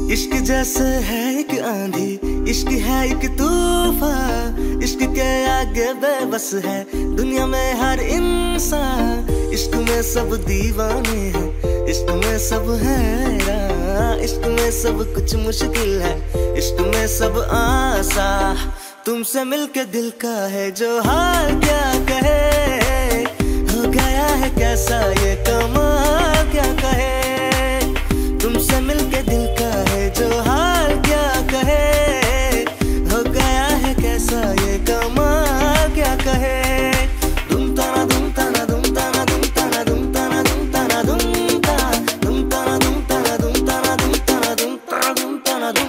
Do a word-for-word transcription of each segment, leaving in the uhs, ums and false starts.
इश्क जैसे है एक आंधी, इश्क है एक तूफान, इश्क के आगे बेबस है दुनिया में हर इंसान। इश्क में सब दीवाने हैं, इश्क में सब हैरान, इश्क में सब कुछ मुश्किल है, इश्क में सब आसा। तुमसे मिलके दिल का है जो हाल क्या कहे, हो गया है कैसा ये कमाल क्या कहे। तुमसे मिलके दिल का है जो हाल क्या कहे, हो गया है कैसा ये कमाल क्या कहे। दुम ताना दुम ताना दुम ताना दुम ताना दुम ताना दुम ताना दुम ताना दुम ताना दुम ताना दुम ताना दुम ताना दुम ताना दुम ताना दुम।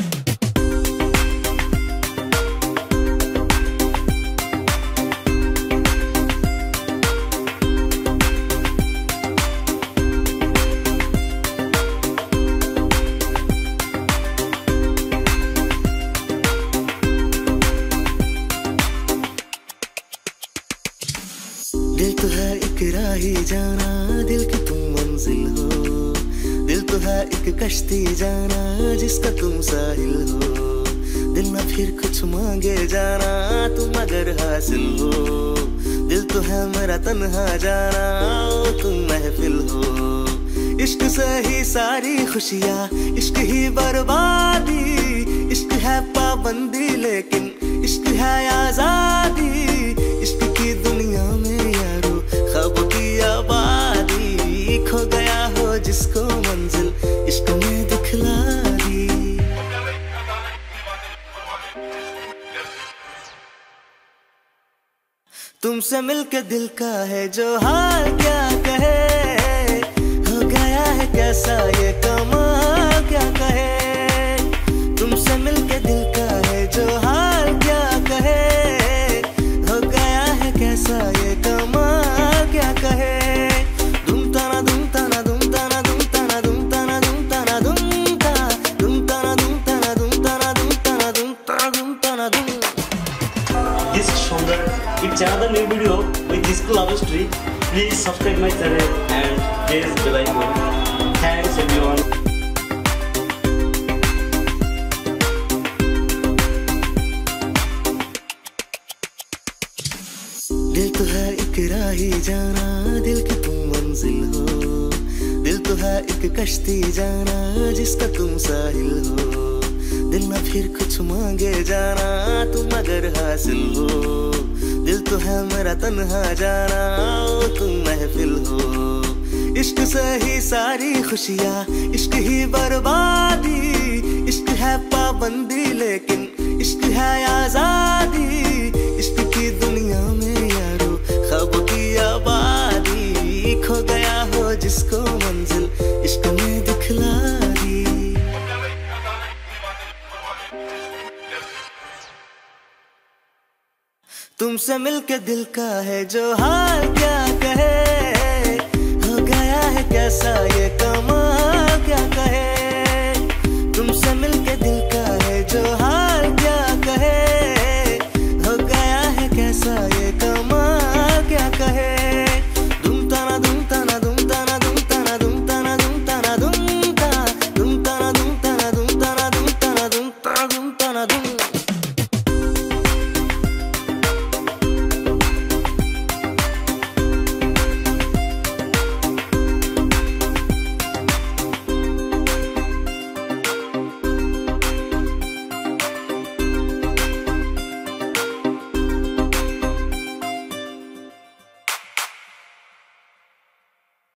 दिल तो है एक राही जाना, दिल की तुम मंजिल हो, दिल तो है एक कश्ती जाना जिसका तुम साहिल हो। दिल ना फिर कुछ मांगे जाना तुम अगर हासिल हो, दिल तो है मेरा तन्हा जाना ओ तुम महफिल हो। इश्क से ही सारी खुशियाँ, इश्क ही बर्बादी, इश्क है पाबंदी लेकिन इश्क है आजादी। इश्क की दुनिया में ख्वाब की आबादी, खो गया हो जिसको मंजिल इश्क ने दिखला दी। तुमसे मिलके दिल का है जो हाल क्या कहे, हो गया है कैसा ये कमाल क्या कहे। तुमसे मिलके दिल का है जो हाल क्या कहे, हो गया है कैसा ये कमाल क्या कहे। दुम ताना दुम ताना दुम ताना दुम ताना दुम ताना दुम ताना दुम ताना दुम ताना दुम ताना दुम ताना दुम ताना दुम ताना दुम ताना दुम। This is Sundar. It's another new video with this love story. Please subscribe my channel and press the bell icon. Thanks everyone. दिल तो है एक राही जाना, दिल की तुम मंजिल हो, दिल तो है एक कश्ती जाना जिसका तुम साहिल हो। दिल ना फिर कुछ मांगे जाना तुम अगर हासिल हो, दिल तो है मेरा तन्हा जाना ओ तुम महफिल हो। इश्क से ही सारी खुशियाँ, इश्क ही बर्बादी, इश्क है पाबंदी लेकिन इश्क है आजादी। इश्क की दुनिया में यारो ख्वाब की आबादी, खो गया हो जिसको मंजिल इश्क ने दिखला दी। तुमसे मिलके दिल का है जो हाल क्या कहे, हो गया है कैसा